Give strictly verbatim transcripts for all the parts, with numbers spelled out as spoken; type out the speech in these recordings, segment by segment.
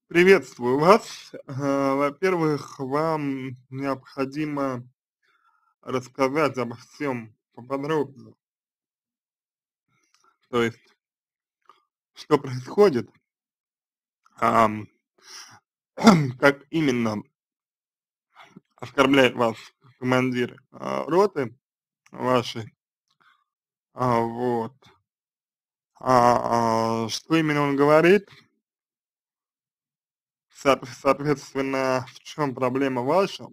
Приветствую вас. А, Во-первых, вам необходимо рассказать обо всем поподробно. То есть, что происходит, ам, как именно оскорбляет вас командир а, роты вашей, а, вот, а, а, что именно он говорит, со- соответственно, в чем проблема ваша,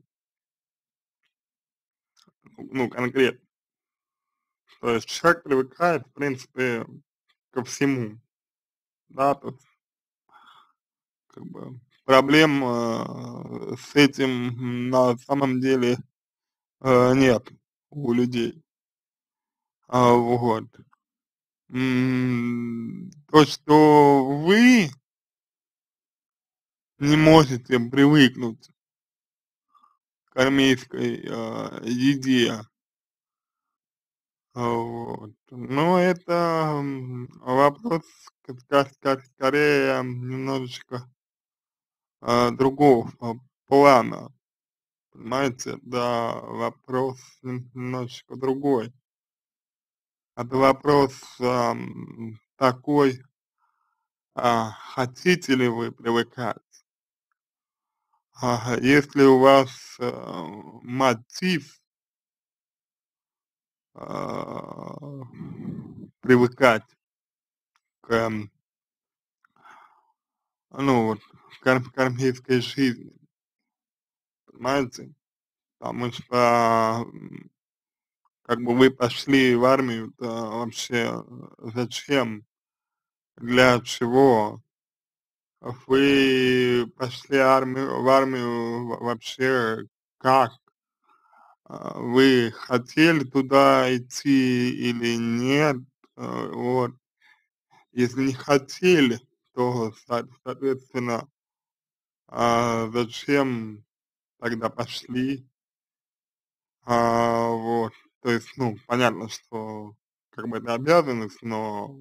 ну, конкретно. То есть человек привыкает, в принципе, ко всему, да, то есть как бы проблем, э, с этим на самом деле, э, нет у людей. А, вот. М, то, что вы не можете привыкнуть к армейской, а, еде, а, вот, но это, м, вопрос ска ска ска скорее немножечко, а, другого а, плана, понимаете? Да, вопрос нем немножечко другой. Это вопрос, ам, такой, а, хотите ли вы привыкать? Ага, если у вас, а, мотив, а, привыкать к, м, ну вот, к ар к армейской жизни, понимаете? Потому что, м, как бы вы пошли в армию-то вообще, э, зачем, для чего? Вы пошли армию в армию во вообще как? А, вы хотели туда идти или нет? А, вот. Если не хотели, то, со соответственно, а, зачем тогда пошли? А, вот. То есть, ну, понятно, что как бы это обязанность, но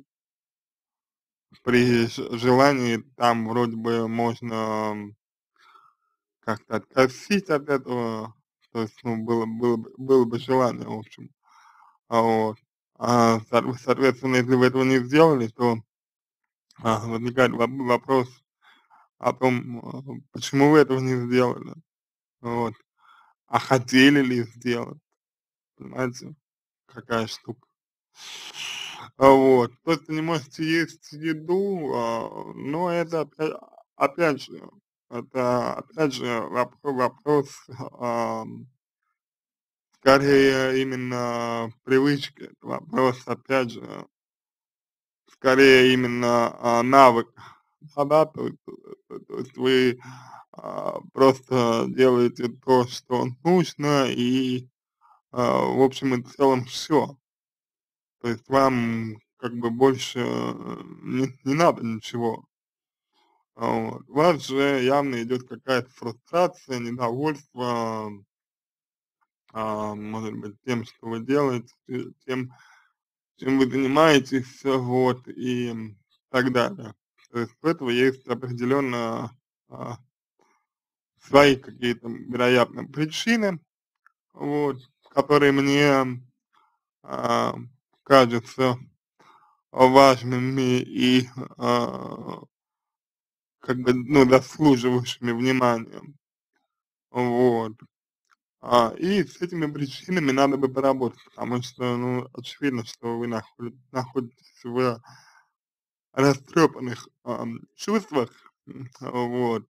при ж желании там вроде бы можно как-то откосить от этого, то есть, ну, было было бы было бы желание, в общем. А, вот. А, соот соответственно, если вы этого не сделали, то, а, возникает воп вопрос о том, а, почему вы этого не сделали. Вот. А хотели ли сделать, понимаете, какая штука. А, вот. То, что не можете есть еду, а, ну, это опя опять же, это опять же воп вопрос, ам скорее именно привычки, это вопрос, опять же, скорее именно, а, навык. Да-да, то есть, э, то есть вы, а, просто делаете то, что нужно, и, а, в общем и целом всё. То есть вам как бы больше, э, не не надо ничего. А, вот. У вас же явно идет какая-то фрустрация, недовольство, а, может быть, тем, что вы делаете, те тем, чем вы занимаетесь, э, вот, и так далее. То есть у этого есть определенно, а, свои какие-то, вероятно, причины, вот, которые мне, а, кажутся важными и, а, как бы, ну, заслуживающими внимания. Вот. А, и с этими причинами надо бы поработать, потому что, ну, очевидно, что вы нахо находитесь в растрепанных, ам, чувствах, м, вот.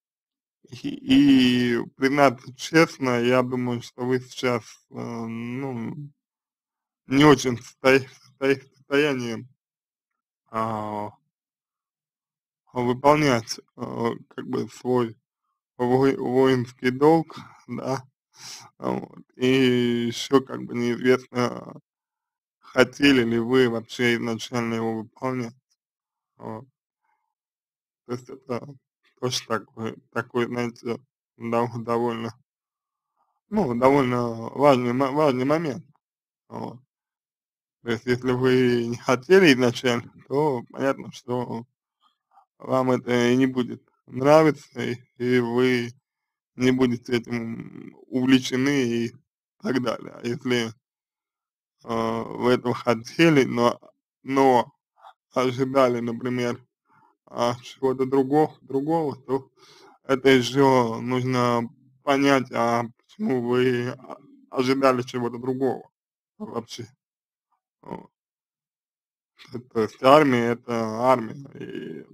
И, и признаться честно, я думаю, что вы сейчас, э, ну, не очень состоя состоя состоянии, а, выполнять, э, как бы свой вой воинский долг, да, вот. И еще как бы неизвестно, хотели ли вы вообще изначально его выполнять. Вот. То есть это тоже такой такой, знаете, дов довольно, ну, довольно важный мо важный момент. Вот. То есть если вы не хотели изначально, то понятно, что вам это и не будет нравится, и, и вы не будете этим увлечены и так далее. А если а, вы этого хотели, но, но ожидали, например, а, чего-то другого, другого, то это еще нужно понять, а почему вы а, ожидали чего-то другого вообще. Вот. То есть армия — это армия, и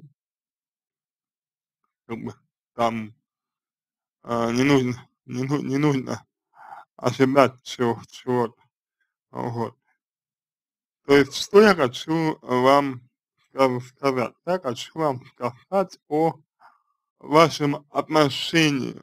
как бы там а, не нужно, не, ну- не нужно ожидать чего, чего-то. Вот. То есть, что я хочу вам ска- сказать? Я хочу вам сказать о вашем отношении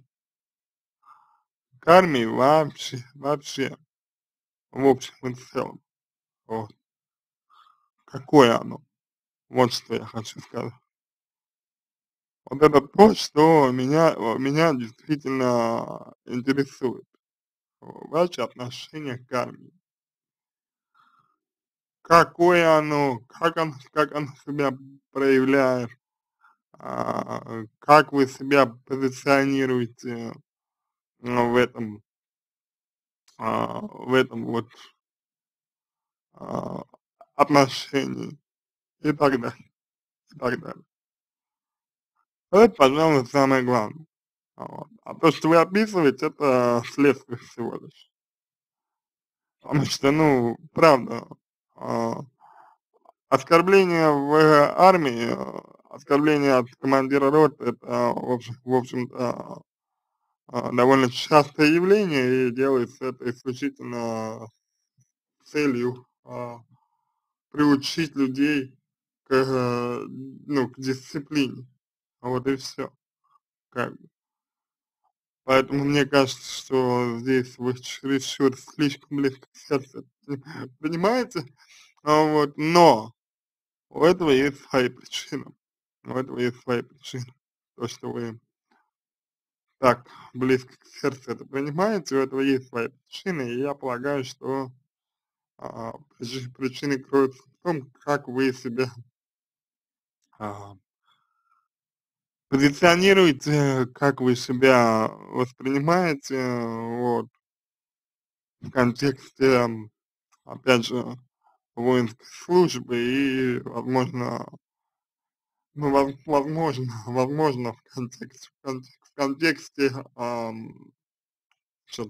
к армии вообще, вообще, в общем и целом. Вот. Какое оно? Вот что я хочу сказать. Вот это то, что меня, э, меня действительно интересует. Ваше отношение к армии. Какое оно, как оно, как оно себя проявляет, а, как вы себя позиционируете ну, в этом, а, в этом вот а, отношении и так далее, и так далее. Это, пожалуй, самое главное. Вот. А то, что вы описываете, это следствие всего лишь. Потому что, ну, правда, а, оскорбление в армии, э, оскорбление от командира роты — это, в общем, в общем-то, а, довольно частое явление, и делается это исключительно с целью а, приучить людей к, э, ну, к дисциплине. Вот и все. Как бы. Поэтому мне кажется, что здесь вы чересчур слишком близко к сердцу это понимаете. А, вот, но у этого есть свои причины. У этого есть свои причины. То, что вы так близко к сердцу это принимаете, у этого есть свои причины, и я полагаю, что а, причи- причины кроются в том, как вы себя а, позиционируете, как вы себя воспринимаете, вот, в контексте, м, опять же, воинской службы и, возможно, ну, воз возможно, возможно, в контексте, в контексте, в контексте, ам, чё-то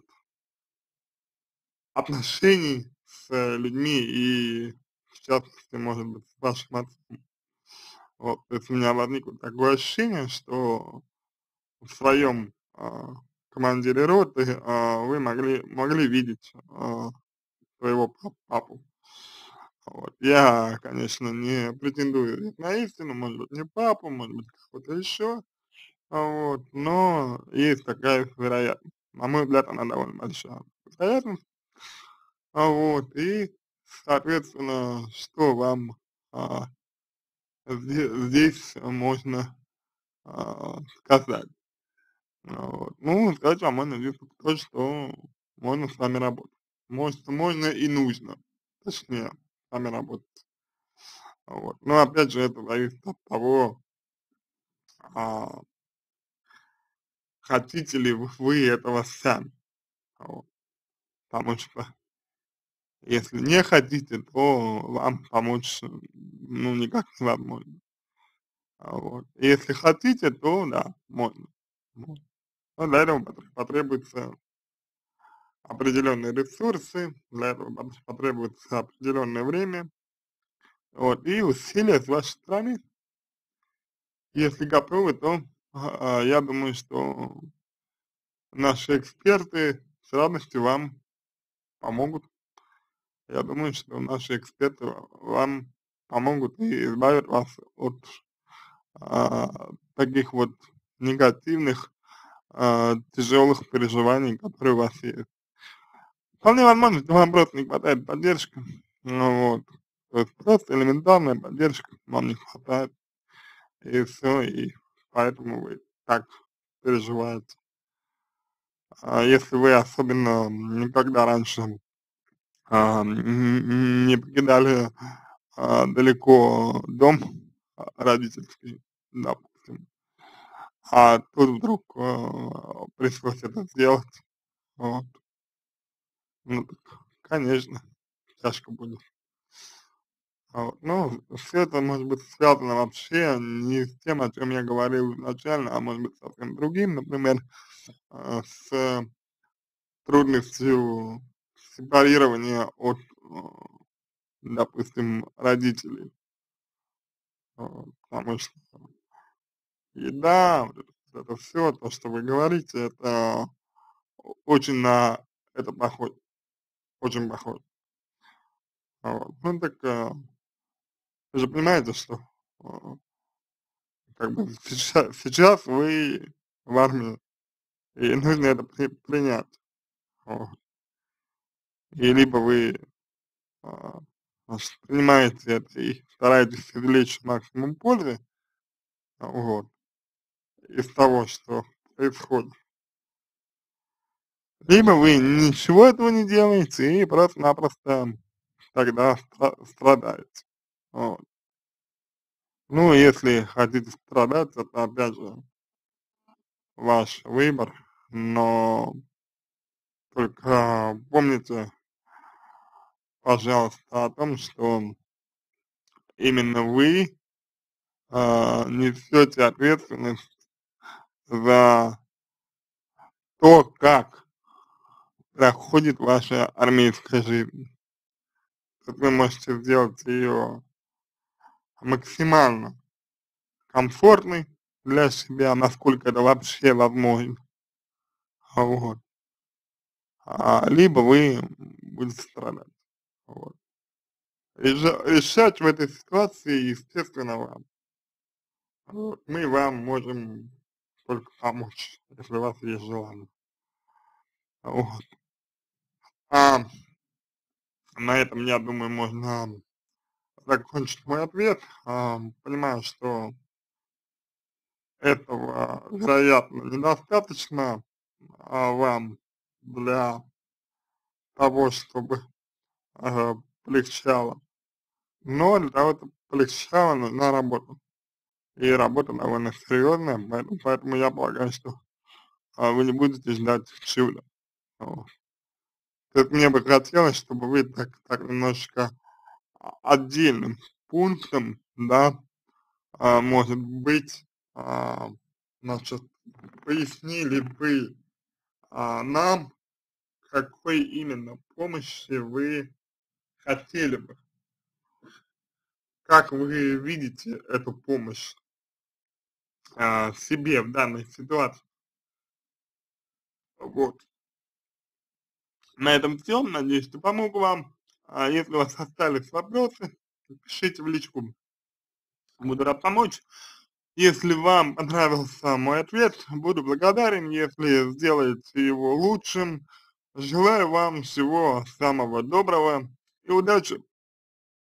отношений с э, людьми и, в частности, может быть, с вашим отцом. Вот, то есть у меня возникло такое ощущение, что в своем а, командире роты а, вы могли, могли видеть а, своего пап- папу. Вот. Я, конечно, не претендую на истину, может быть, не папу, может быть, кого-то еще, а, вот, но есть такая вероятность. На мой взгляд, она довольно большая вероятность. А, вот, и, соответственно, что вам а, зде- здесь можно а, сказать? А, вот. Ну, сказать вам можно здесь только то, что можно с вами работать. Может, можно и нужно, точнее, с вами работать. А, вот. Но опять же, это зависит от того, а, хотите ли вы вы этого сами. А, вот. Потому что если не хотите, то вам помочь, м, ну, никак невозможно. А, вот. Если хотите, то да, можно. Вот. Но для этого потр- потребуются определенные ресурсы, для этого пот- потребуется определенное время, вот, и усилия с вашей стороны. Если готовы, то а, а, я думаю, что наши эксперты с радостью вам помогут. Я думаю, что наши эксперты ва- вам помогут и избавят вас от а, таких вот негативных, а, тяжелых переживаний, которые у вас есть. Вполне возможно, что вам просто не хватает поддержки, ну вот, то есть просто элементарная поддержка вам не хватает, и все, и поэтому вы так переживаете. А если вы особенно никогда раньше а, н- не покидали а, далеко дом а, родительский, допустим, а тут вдруг, а, пришлось это сделать. Вот. Ну так, конечно, тяжко будет. А вот, ну, все это может быть связано вообще не с тем, о чем я говорил изначально, а может быть совсем другим, например, а, с трудностью сепарирования от, а, допустим, родителей. А, потому что еда, вот это, вот это все, то, что вы говорите, это о очень на это похоже, очень похоже. А вот. Ну так, а, вы же понимаете, что, а, как бы сейчас сейчас вы в армии, и нужно это при принять. Вот. И либо вы, а, значит, принимаете это и стараетесь извлечь максимум пользы, а, вот, из того, что происходит. Либо вы ничего этого не делаете и просто-напросто тогда стра страдаете. Вот. Ну, если хотите страдать, это опять же ваш выбор, но только помните, пожалуйста, о том, что именно вы, а, несете ответственность за то, как проходит ваша армейская жизнь. Как вы можете сделать ее максимально комфортной для себя, насколько это вообще возможно. Вот. А, либо вы будете страдать. Вот. Реша решать в этой ситуации, естественно, вам. Вот. Мы вам можем только помочь, если у вас есть желание. Вот. А на этом, я думаю, можно закончить мой ответ. А, понимаю, что этого, вероятно, недостаточно, а, вам для того, чтобы, а, полегчало. Но для того, чтобы полегчало, нужна работа. И работа довольно серьезная, поэтому поэтому я полагаю, что, а, вы не будете ждать чуда. Вот. То есть мне бы хотелось, чтобы вы так так немножечко, а, отдельным пунктом, да, а, может быть, а, значит, пояснили бы, а, нам, какой именно помощи вы хотели бы, как вы видите эту помощь, а, себе в данной ситуации. Вот. На этом все. Надеюсь, что помог вам. А если у вас остались вопросы, пишите в личку. Буду рад помочь. Если вам понравился мой ответ, буду благодарен, если сделаете его лучшим. Желаю вам всего самого доброго и удачи!